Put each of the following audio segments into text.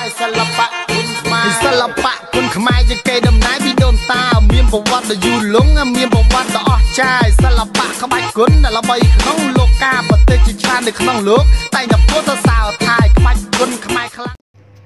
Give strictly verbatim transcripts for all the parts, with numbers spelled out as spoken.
សិល្បៈគុណខ្មែរសិល្បៈគុណខ្មែរជាគេដំណើរពីដូនតាមានប្រវត្តិដ៏យូរលង់មានប្រវត្តិដ៏អស្ចារ្យសិល្បៈក្បាច់គុណដែលល្បីក្នុងលោកកាប្រទេសជាច្រើននៅក្នុងលោកតែតែពុទ្ធសាសនាថាក្បាច់គុណខ្មែរខ្លាំង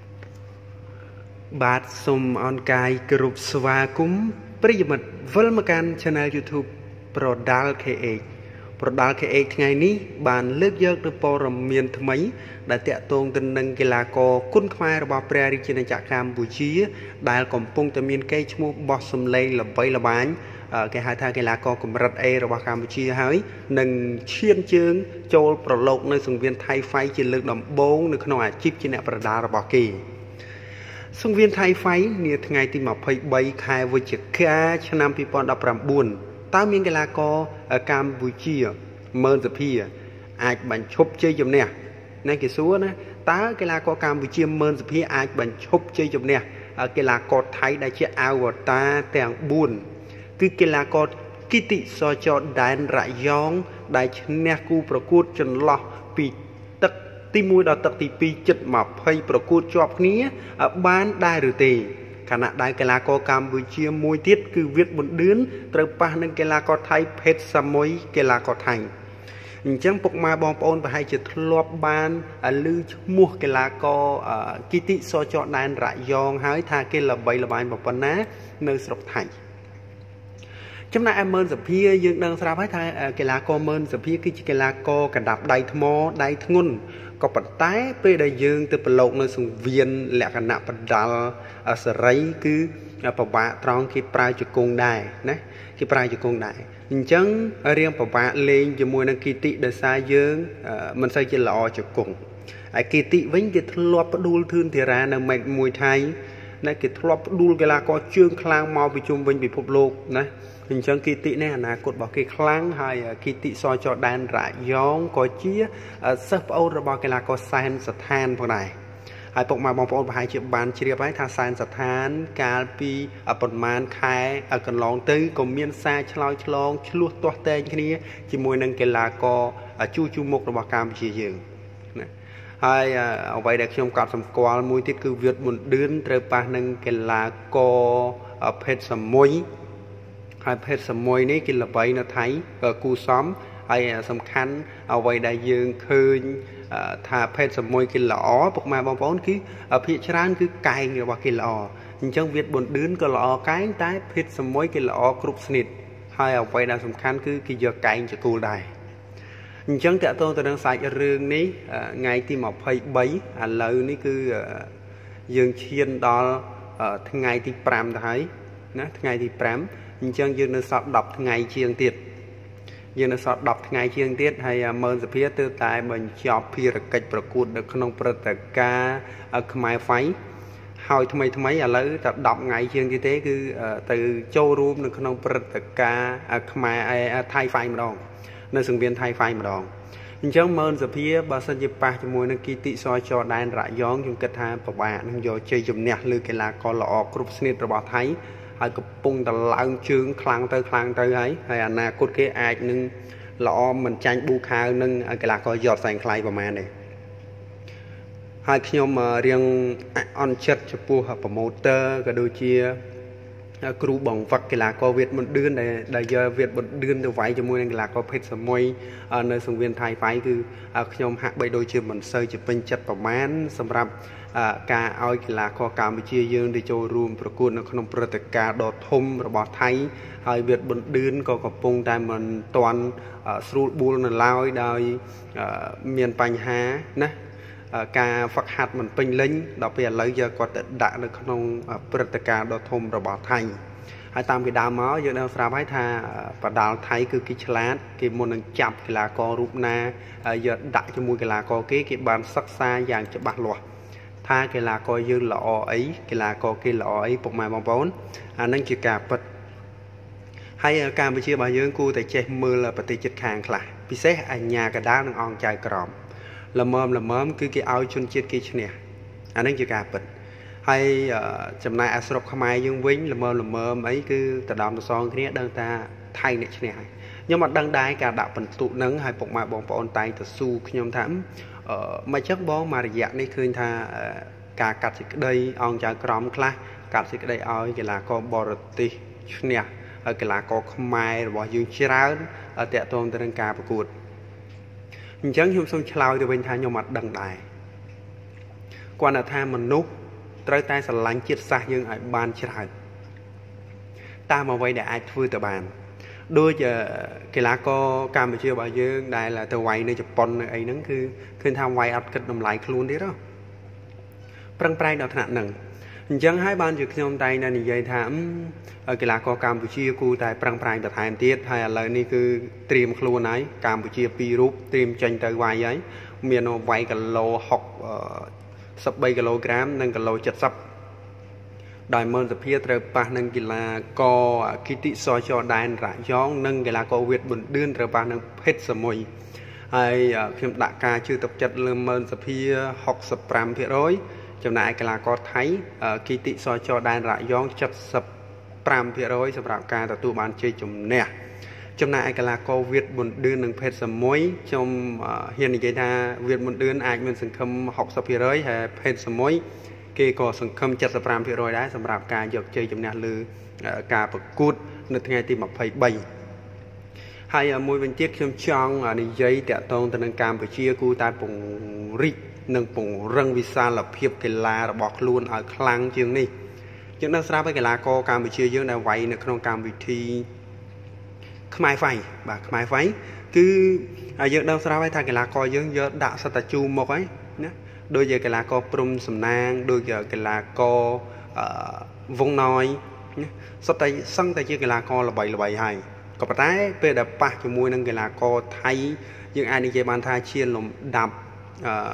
បាទសូមអរកាយគ្រប់ស្វាគមន៍ប្រិយមិត្តវិលមកកាន់ Channel YouTube ប្រដាល់ ខេ អេច ប្រដាល់ ខេ អេច ថ្ងៃនេះបានលើកយកនូវព័ត៌មានថ្មីដែលតាក់ទងទៅនឹងកីឡាករគុណខ្មែររបស់ព្រះរាជាណាចក្រកម្ពុជាដែលកំពុងតែមានកេរ្តិ៍ឈ្មោះបោះសម្លេងល្បីល្បាញគេហៅថាកីឡាករកម្រិត A របស់កម្ពុជាហើយនឹងឈានជើងចូលប្រឡូកនៅសង្វៀនថៃហ្វៃជាលើកដំបូងនៅក្នុងអាជីពជាអ្នកប្រដាល់របស់គេសង្វៀនថៃហ្វៃនាថ្ងៃទីម្ភៃបីខែវិច្ឆិកាឆ្នាំពីរពាន់ដប់ប្រាំបួនតើមានកីឡាករកម្ពុជាម៉ឺនសុភាអាចបញ្ឈប់ជ័យជំនះនេះគេសួរណាតើកីឡាករកម្ពុជាម៉ឺនសុភាអាចបញ្ឈប់ជ័យជំនះកីឡាករថៃដែលជាអវតារទាំងបួនគឺកីឡាករគីតិសចរដែនរយ៉ងដែលឈ្នះគូប្រកួតចន្លោះពីទឹកទីមួយដល់ទឹកទីពីរជិតម្ភៃប្រកួតជាប់គ្នាបានដែរឬទេខណៈដែលកីឡាករកម្ពុជាមួយទៀតគឺវៀតប៊ុនឌឿនត្រូវប៉ះនឹងកីឡាករថៃភេទសាមុយកីឡាករថៃអញ្ចឹងពុកម៉ែបងប្អូនប្រហែលជាធ្លាប់បានឮឈ្មោះកីឡាករគីតិសចរដែនរយ៉ងហើយថាគេល្បីល្បាញប៉ុណ្ណានៅស្រុកថៃចំណែកឯម៉ឺនសុភាយើងដឹងស្រាប់ហើយថាកីឡាករម៉ឺនសុភាគឺជាកីឡាករកណ្ដាប់ដៃថ្មដៃធ្ងន់ក៏ប៉ុន្តែពេលដែលយើងទៅប្រឡូកនៅសង្វៀនលក្ខណៈបដាល់សេរីគឺពិបាកត្រង់គេប្រើជង្គង់ដែរណាគេប្រើជង្គង់ដែរអញ្ចឹងរៀងពិបាកលេងជាមួយនឹងគីតិដោយសារយើងមិនសូវជាល្អជង្គង់ហើយគីតិវិញគេធ្លាប់ផ្ដួលធឿនធីរ៉ានៅម៉េចមួយថៃណាគេធ្លាប់ផ្ដួលកីឡាករជើងខ្លាំងមកពីជុំវិញពិភពលោកណាអញ្ចឹងគីតិនេះអនាគតរបស់គេខ្លាំងហើយគីតិសចរដែនរយ៉ងក៏ជាសិស្សប្អូនរបស់កីឡាករសែនស្ថានផងដែរហើយពុកម៉ែបងប្អូនប្រហែលជាបានជ្រាបហើយថាសែនស្ថានកាលពីប្រហែលខែកន្លងទៅក៏មានសារឆ្លើយឆ្លងឆ្លោះទាស់តែងគ្នាជាមួយនឹងកីឡាករជួជួមុខរបស់កម្ពុជាយើងណាហើយអ្វីដែលខ្ញុំកត់សម្គាល់មួយទៀតគឺវៀតប៊ុនឌឿនត្រូវប៉ះនឹងកីឡាករភេទសាមុយហើយភេទសាមុយនេះគេល្បីនៅថៃគូសំហើយសំខាន់អ្វីដែលយើងឃើញថាភេទសាមុយគេល្អពុកម៉ែបងប្អូនគឺភាគច្រើនគឺកែងរបស់គេល្អអញ្ចឹងវៀតប៊ុនឌឿនក៏ល្អកែងតែភេទសាមុយគេល្អគ្រប់ស្និតហើយអ្វីដែលសំខាន់គឺគេយកកែងជាគូលដែរអញ្ចឹងតើតើទៅនឹងសាច់រឿងនេះថ្ងៃទីម្ភៃបីឥឡូវនេះគឺយើងឈានដល់ថ្ងៃទីប្រាំទៅហើយណាថ្ងៃទីប្រាំអញ្ចឹងយើងនៅសល់ដប់ថ្ងៃជាងទៀតយើងនៅសល់ដប់ថ្ងៃជាងទៀតហើយម៉ឺនសុភាទើបតែបញ្ចប់ភារកិច្ចប្រកួតនៅក្នុងព្រឹត្តិការណ៍ខ្មែរហ្វៃហើយថ្មីថ្មីឥឡូវតែដប់ថ្ងៃជាងទៀតទេគឺទៅចូលរួមនៅក្នុងព្រឹត្តិការណ៍ខ្មែរថៃហ្វៃម្ដងនៅសង្វៀនថៃហ្វៃម្ដងអញ្ចឹងម៉ឺនសុភាបើសិនជាប៉ះជាមួយនឹងគីតិសចរដែនរយ៉ងខ្ញុំគិតថាពិបាកនឹងយកជ័យជំនះលើកីឡាករល្អគ្រប់ស្និតរបស់ថៃហើយកំពុងតែឡើងជើងខ្លាំងទៅខ្លាំងទៅហើយហើយអនាគតគេអាចនឹងល្អមិនចាញ់ប៊ូខាវនឹងកីឡាករយត់សែងខ្លៃប្រហែលទេហើយខ្ញុំរៀងអន់ចិត្តចំពោះប្រម៉ូទ័រក៏ដូចជាគ្រូបង្វឹកកីឡាករវៀតប៊ុនឌឿនដែលដែលយកវៀតប៊ុនឌឿនទៅវាយជាមួយនឹងកីឡាករភេទសាមុយនៅសង្វៀនថៃហ្វៃគឺខ្ញុំហាក់បីដូចជាមិនសូវជាពេញចិត្តប្រមាណសម្រាប់ការឲ្យកីឡាករកម្ពុជាយើងទៅចូលរួមប្រកួតនៅក្នុងព្រឹត្តិការណ៍ដ៏ធំរបស់ថៃហើយវៀតប៊ុនឌឿនក៏កំពុងតែមិនទាន់ស្រួលបួលនៅឡើយដោយមានបញ្ហាណាការហ្វឹកហាត់មិនពេញលេញដល់ពេលឥឡូវយកគាត់ទៅដាក់នៅក្នុងព្រឹត្តិការណ៍ដ៏ធំរបស់ថៃហើយតាមពីដើមមកយើងដឹងស្រាប់ហើយថាបដាល់ថៃគឺគេឆ្លាតគេមុននឹងចាប់កីឡាកររូបណាយកដាក់ជាមួយកីឡាករគេគេបានសិក្សាយ៉ាងច្បាស់លាស់ថាកីឡាករយើងល្អអីកីឡាករគេល្អអីពុកម៉ែបងប្អូនអានឹងជាការពិតហើយកម្ពុជារបស់យើងគួរតែចេះមើលប្រទេសជិតខាងខ្លះពិសេសអាញាកដាលនិងអង្គចៅក្រមល្មមល្មមគឺគេឲ្យជនជាតិគេឈ្នះអានឹងជាការពិតហើយចំណាយអាស្រុកខ្មែរយើងវិញល្មមល្មមអីគឺតដំតសងគ្នាដឹងថាថៃអ្នកឈ្នះហើយខ្ញុំអត់ដឹងដែរការដាក់បន្ទុកនឹងហើយពុកម៉ែបងប្អូនតែងទៅស៊ូខ្ញុំថាអឺមកចឹងបងមករយៈនេះឃើញថាការកាត់សេចក្តីអង្គចៅក្រមខ្លះកាត់សេចក្តីឲ្យកីឡាករបរទេសឈ្នះហើយកីឡាករខ្មែររបស់យើងច្រើនតាក់ទងទៅនឹងការប្រកួតអញ្ចឹងខ្ញុំសូមឆ្លើយទៅវិញថាខ្ញុំអត់ដឹងដែរគាត់ថាមនុស្សត្រូវតែស្រឡាញ់ជាតិសាសន៍យើងឲ្យបានច្រើនតាមអ្វីដែលអាចធ្វើទៅបានដូចកីឡាករកម្ពុជារបស់យើងដែលទៅវាយនៅជប៉ុននៅអីហ្នឹងគឺឃើញថាវាយអត់គិតតម្លៃខ្លួនទៀតហ៎ប្រឹងប្រែងដល់ថ្នាក់ហ្នឹងអញ្ចឹងហើយបានជាខ្ញុំតែងតែនិយាយថាកីឡាករកម្ពុជាគូតែប្រឹងប្រែងបន្ថែមទៀតហើយឥឡូវនេះគឺត្រៀមខ្លួនហើយកម្ពុជាពីររូបត្រៀមចេញទៅវាយហើយមានវាយគីឡូហុកសិបបីគីឡូក្រាមនិងគីឡូเจ็ดสิบដោយមើលសភាត្រូវប៉ះនឹងកីឡាករគីតិសចរដែនរ៉ាយ៉ងនិងកីឡាករវៀតប៊ុនឌឿនត្រូវប៉ះនឹងភេទសមុយហើយខ្ញុំដាក់ការជឿទុកចិត្តលើមើលសភាหกสิบห้าភាគរយចំណែកកីឡាករថៃគីតិសចរដែនរ៉ាយ៉ងเจ็ดสิบห้าភាគរយសម្រាប់ការទទួលបានជ័យជំនះចំណែកឯកីឡាករវៀតប៊ុនឌឿននិងភេទសមុយខ្ញុំហ៊ាននិយាយថាវៀតប៊ុនឌឿនអាចមានសង្ឃឹមหกสิบភាគរយហើយភេទសមុយគេក៏សង្ឃឹមเจ็ดสิบห้าភាគរយដែរសម្រាប់ការយកជ័យជំនះលើការប្រកួតនៅថ្ងៃទីยี่สิบสามហើយមួយវិញទៀតខ្ញុំចង់និយាយតាក់ទងទៅនឹងកម្ពុជាគូតែពង្រីកនិងពង្រឹងវិសាលភាពកីឡារបស់ខ្លួនឲ្យខ្លាំងជាងនេះយើងនឹងស្រាប់ឲ្យកីឡាករកម្ពុជាយើងដែលវាយនៅក្នុងកម្មវិធីខ្មែរហ្វៃបាទខ្មែរហ្វៃគឺយើងដឹងស្រាប់ហើយថាកីឡាករយើងយកដាក់សតជូមកហើយណាដូចជាកីឡាករព្រំសំណាងដូចជាកីឡាករវងណយសុទ្ធតែសឹងតែជាកីឡាករល្បីល្បីហើយក៏ប៉ុន្តែពេលដែលប៉ះជាមួយនឹងកីឡាករថៃយើងអាចនិយាយបានថាជាលំដាប់អឺ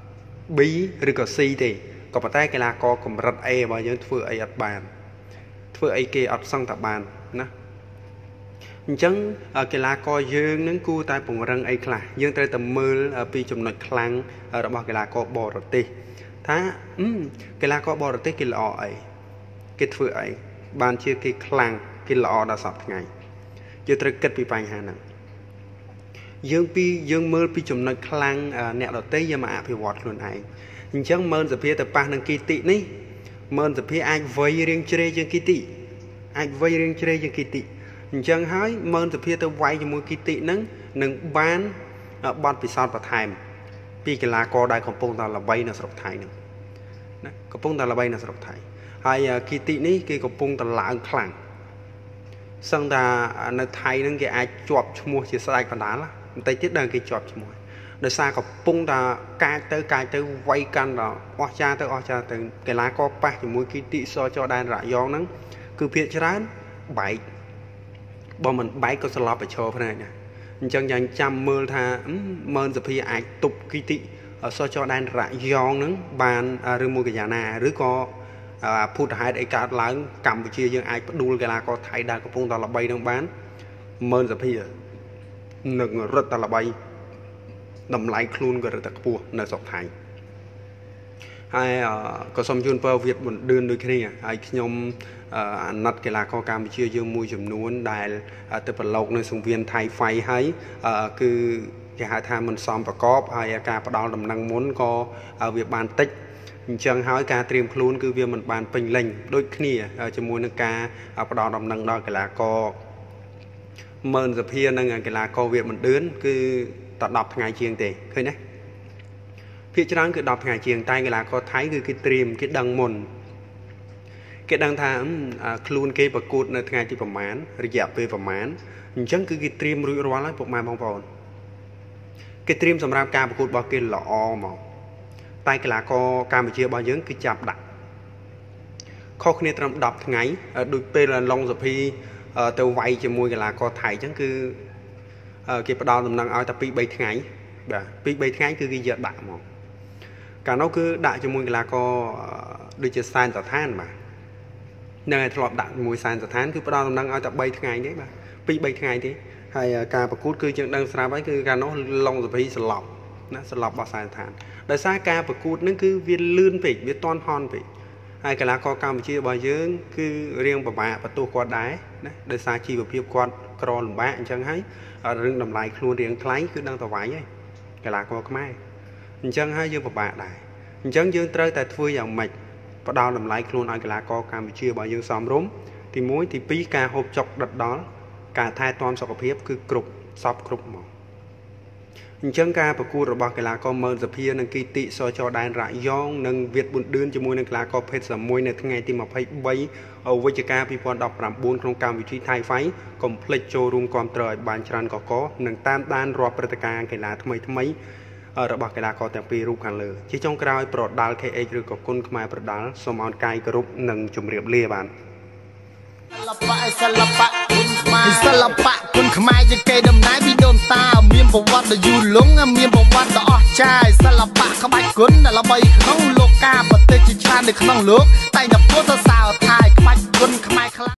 B ឬក៏ C ទេក៏ប៉ុន្តែកីឡាករកម្រិត A របស់យើងធ្វើអីអត់បានធ្វើអីគេអត់សឹងតែបានណាអញ្ចឹងកីឡាករយើងនឹងគួរតែពង្រឹងអីខ្លះយើងត្រូវតែមើលពីចំណុចខ្លាំងរបស់កីឡាករបរទេសថាកីឡាករបរទេសគេល្អអីគេធ្វើអីបានជាគេខ្លាំងគេល្អដល់សពថ្ងៃយើងត្រូវគិតពីបញ្ហាហ្នឹងយើងពីយើងមើលពីចំណុចខ្លាំងអ្នកដទៃយើងមកអភិវឌ្ឍខ្លួនឯងអញ្ចឹងមើលសភាទៅប៉ះនឹងគីតិនេះមើលសភាអាចវៃរៀងជ្រេជាងគីតិអាចវៃរៀងជ្រេជាងគីតិអញ្ចឹងហើយមើលសភាទៅវាយជាមួយគីតិហ្នឹងនឹងបានបទពិសោធន៍បន្ថែមពីកីឡាករដែលកំពុងតែល្បីនៅស្រុកថៃហ្នឹងណាកំពុងតែល្បីនៅស្រុកថៃហើយគីតិនេះគេកំពុងតែឡើងខ្លាំងសឹងថានៅថៃហ្នឹងគេអាចជាប់ឈ្មោះជាស្ដេចបណ្ដាលបន្តិចទៀតដល់គេជាប់ឈ្មោះដោយសារកំពុងតែកាចទៅកាចទៅវាយកាន់ដល់អស់ចាទៅអស់ចាទៅកីឡាករប៉ះជាមួយគីតិសចរដែនរ៉ាយ៉ងហ្នឹងគឺភាគច្រើនបែកបើមិនបែកក៏ស្លាប់ไปឈរផ្នែកដែរអញ្ចឹងយ៉ាងចាំមើលថាមើលសភាអាចទប់គីតិសចរដែនរ៉ាយ៉ងហ្នឹងបានឬមួយកញ្ញាណាឬក៏ភូតហេតុអីកើតឡើងកម្ពុជាយើងអាចផ្ដួលកីឡាករថៃដែលកំពុងតែល្បីនឹងបានមើលសភានឹងរត់តែល្បីតម្លៃខ្លួនក៏រត់តែខ្ពស់នៅស្រុកថៃហើយក៏សូមជូនពរវៀតប៊ុនឌឿនដូចគ្នាហើយខ្ញុំអាណិតកីឡាករកម្ពុជាយើងមួយចំនួនដែលទៅប្រឡូកនៅសង្វៀនថៃហ្វៃហើយគឺគេហៅថាមិនសមប្រកបហើយការផ្ដាល់ដំណឹងមុនក៏វាបានតិចអញ្ចឹងហើយការត្រៀមខ្លួនគឺវាមិនបានពេញលេញដូចគ្នាជាមួយនឹងការផ្ដាល់ដំណឹងដល់កីឡាករមើលសភានិងកីឡាករវៀតប៊ុនឌឿនគឺតែដប់ថ្ងៃជាងទេឃើញទេភាគច្រើនគឺដប់ថ្ងៃជាងតែកីឡាករថៃគឺគេត្រៀមគេដឹងមុនគេដឹងថាខ្លួនគេប្រកួតនៅថ្ងៃទីប្រមាណរយៈពេលប្រមាណអញ្ចឹងគឺគេត្រៀមរួចរាល់ហើយពុកម៉ែបងប្អូនគេត្រៀមសម្រាប់ការប្រកួតរបស់គេល្អមកតែកីឡាករកម្ពុជារបស់យើងគឺចាប់ដាក់ខុសគ្នាត្រឹមដប់ថ្ងៃដូចពេលឡុងសុភីទៅវាយជាមួយកីឡាករថៃអញ្ចឹងគឺគេផ្ដល់ដំណឹងឲ្យតែពីរបីថ្ងៃបាទពីរបីថ្ងៃគឺគេយកដាក់មកកាលនោះគឺដាក់ជាមួយកីឡាករដូចជាសែនសឋានបាទនៅឲ្យធ្លាប់ដាក់ជាមួយសែនសឋានគឺផ្ដល់ដំណឹងឲ្យតែបីថ្ងៃទេបាទពីរបីថ្ងៃទេហើយការប្រកួតគឺយើងដឹងស្រាប់ហើយគឺកាលនោះឡុងសុភីស្លាប់ណាស្លាប់របស់សែនសឋានដោយសារការប្រកួតហ្នឹងគឺវាលឿនពេកវាតន់ហន់ពេកហើយកីឡាករកម្ពុជារបស់យើងគឺរៀងពិបាកបន្ទោសគាត់ដែរណាដោយសារជីវភាពគាត់ក្រលំបាកអញ្ចឹងហើយរឿងតម្លៃខ្លួនរៀងថ្លៃគឺដឹងតែវាយហើយកីឡាករខ្មែរអញ្ចឹងហើយយើងពិបាកដែរអអញ្ចឹងយើងត្រូវតែធ្វើយ៉ាងម៉េចផ្ដល់តម្លៃខ្លួនឲ្យកីឡាករកម្ពុជារបស់យើងសមរម្យទីមួយទីពីរការហូបចុកដិតដល់ការថែទាំសុខភាពគឺគ្រប់សពគ្រប់ហ្មងអញ្ចឹងការប្រកួតរបស់កីឡាករមើលសភានិងគីតិសចរដែនរ៉ាយ៉ងនិងវៀតប៊ុនឌឿនជាមួយនឹងកីឡាករភេទសាមួយនៅថ្ងៃទីម្ភៃបីវិច្ឆិកាពីរពាន់ដប់ប្រាំបួនក្នុងកម្មវិធី Thai Fight កុំភ្លេចចូលរួមគាំទ្រឲ្យបានច្រើនកកនិងតាមដានរាល់ព្រឹត្តិការណ៍កីឡាថ្មីថ្មីរបស់កីឡាករទាំងពីររូបខាងលើជាចុងក្រោយប្រដាល់ ខេ អេច ឬក៏គុណខ្មែរប្រដាល់សូមអរកាយគោរពនិងជម្រាបលាបានសិល្បៈគុណខ្មែរសិល្បៈគុណខ្មែរជាកេរដំណែលពីដូនតាមានប្រវត្តិដ៏យូរលង់មានប្រវត្តិដ៏អស្ចារ្យសិល្បៈក្បាច់គុណដែលល្បីក្នុងលោកកាប្រទេសជាច្រើននៅក្នុងលោកតែងតែពោលសរសើរថាក្បាច់គុណខ្មែរខ្លាំង